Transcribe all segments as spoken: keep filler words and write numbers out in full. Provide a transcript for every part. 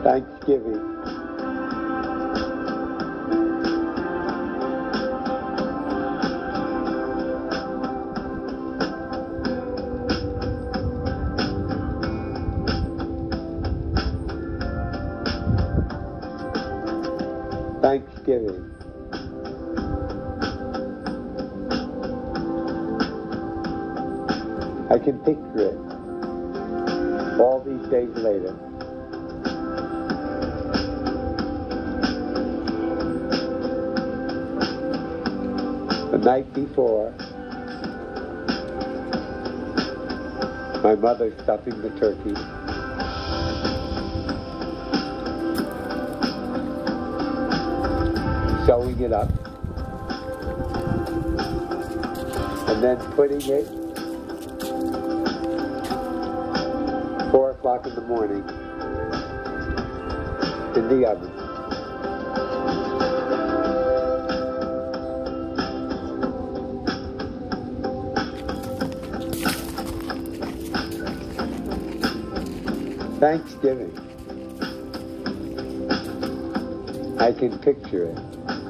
Thanksgiving. Thanksgiving. I can picture it all these days later. The night before, my mother stuffing the turkey. Sewing it up. And then putting it four o'clock in the morning in the oven. Thanksgiving. I can picture it.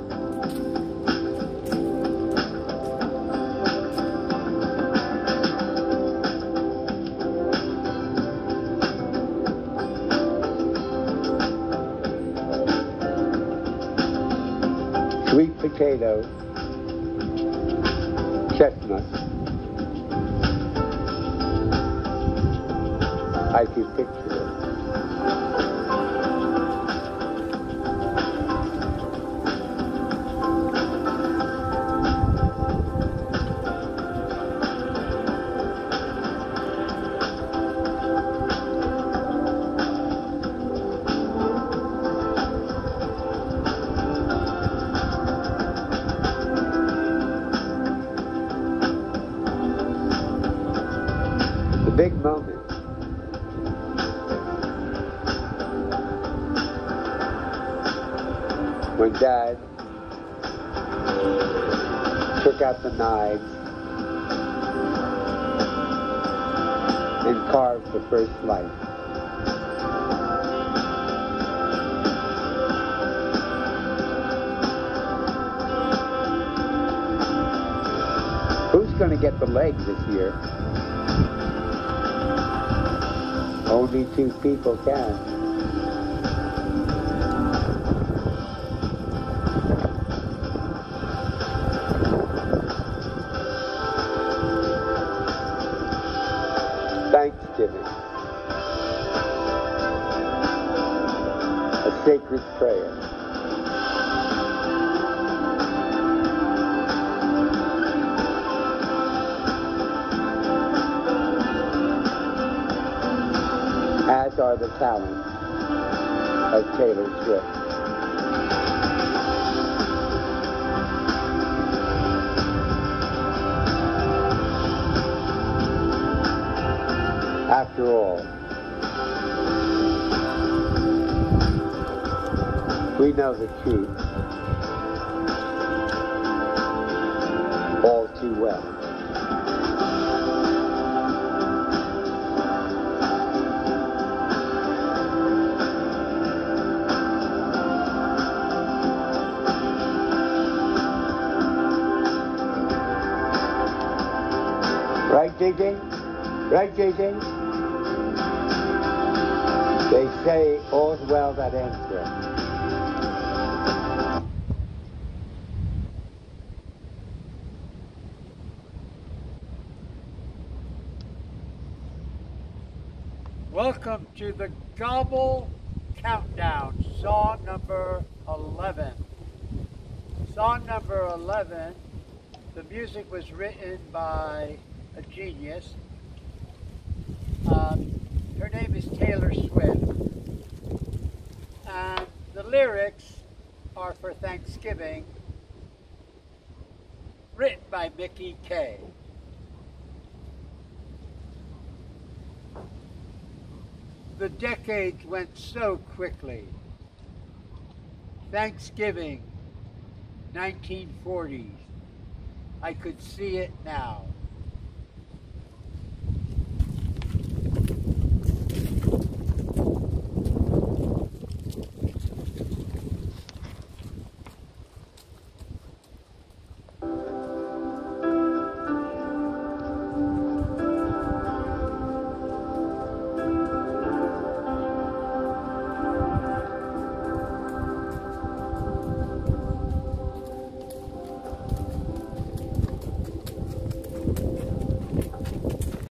Sweet potatoes, chestnuts. I can picture it. Big moment. When Dad took out the knives and carved the first slice. Who's going to get the leg this year? Only two people can. Thanksgiving. A sacred prayer. As are the talents of Taylor Swift. After all, we know the truth all too well. Right, J J? Right, J J? They say all's well that ends well. Welcome to the Gobble Countdown, song number eleven. Song number eleven, the music was written by a genius. Um, her name is Taylor Swift. And the lyrics are for Thanksgiving, written by Mickey K. The decades went so quickly. Thanksgiving, nineteen forties. I could see it now.